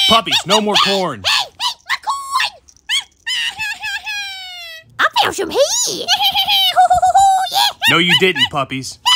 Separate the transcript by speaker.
Speaker 1: Puppies, no more corn.
Speaker 2: Hey, my corn! I found some heat. Yeah.
Speaker 1: No, you didn't, Puppies.